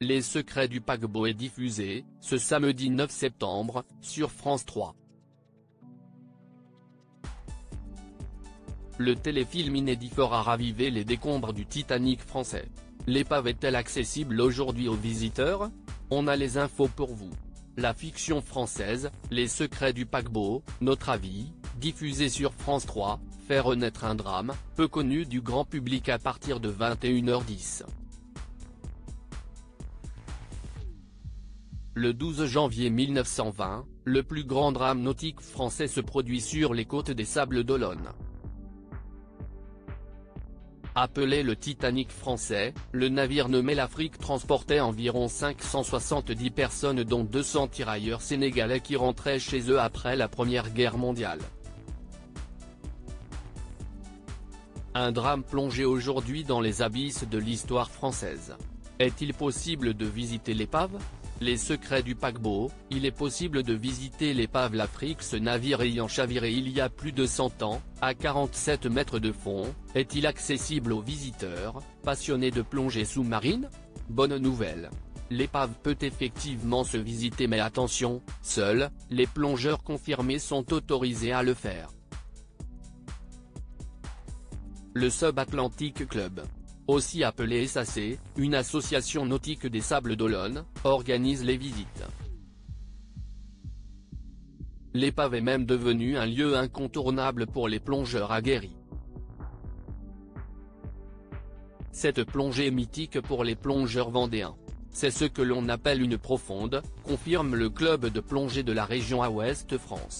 Les secrets du paquebot est diffusé, ce samedi 9 septembre, sur France 3. Le téléfilm inédit fera raviver les décombres du Titanic français. L'épave est-elle accessible aujourd'hui aux visiteurs? On a les infos pour vous. La fiction française, Les secrets du paquebot, notre avis, diffusé sur France 3, fait renaître un drame, peu connu du grand public à partir de 21h10. Le 12 janvier 1920, le plus grand drame nautique français se produit sur les côtes des Sables d'Olonne. Appelé le Titanic français, le navire nommé l'Afrique transportait environ 570 personnes dont 200 tirailleurs sénégalais qui rentraient chez eux après la Première Guerre mondiale. Un drame plongé aujourd'hui dans les abysses de l'histoire française. Est-il possible de visiter l'épave? Les secrets du paquebot, il est possible de visiter l'épave l'Afrique. Ce navire ayant chaviré il y a plus de 100 ans, à 47 mètres de fond, est-il accessible aux visiteurs, passionnés de plongée sous-marine? Bonne nouvelle. L'épave peut effectivement se visiter mais attention, seuls les plongeurs confirmés sont autorisés à le faire. Le Sub-Atlantic Club, aussi appelé SAC, une association nautique des Sables d'Olonne, organise les visites. L'épave est même devenue un lieu incontournable pour les plongeurs aguerris. Cette plongée mythique pour les plongeurs vendéens, c'est ce que l'on appelle une profonde, confirme le club de plongée de la région à Ouest France.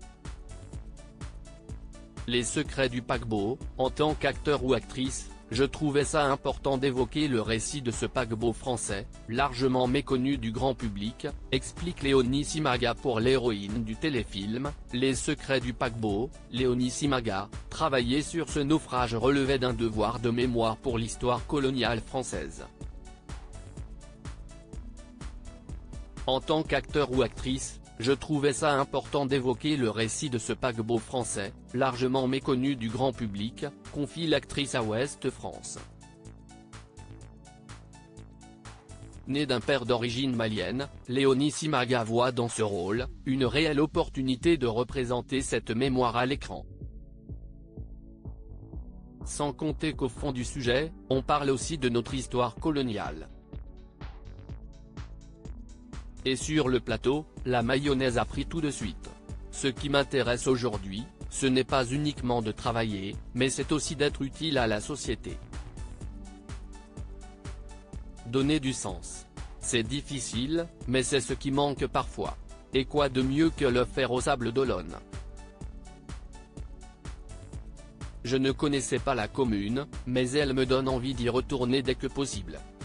Les secrets du paquebot, en tant qu'acteur ou actrice, je trouvais ça important d'évoquer le récit de ce paquebot français, largement méconnu du grand public, explique Léonie Simaga pour l'héroïne du téléfilm, Les secrets du paquebot. Léonie Simaga, travailler sur ce naufrage relevait d'un devoir de mémoire pour l'histoire coloniale française. En tant qu'acteur ou actrice, je trouvais ça important d'évoquer le récit de ce paquebot français, largement méconnu du grand public, confie l'actrice à Ouest France. Née d'un père d'origine malienne, Léonie Simaga voit dans ce rôle, une réelle opportunité de représenter cette mémoire à l'écran. Sans compter qu'au fond du sujet, on parle aussi de notre histoire coloniale. Et sur le plateau, la mayonnaise a pris tout de suite. Ce qui m'intéresse aujourd'hui, ce n'est pas uniquement de travailler, mais c'est aussi d'être utile à la société. Donner du sens. C'est difficile, mais c'est ce qui manque parfois. Et quoi de mieux que le faire aux Sables d'Olonne? Je ne connaissais pas la commune, mais elle me donne envie d'y retourner dès que possible.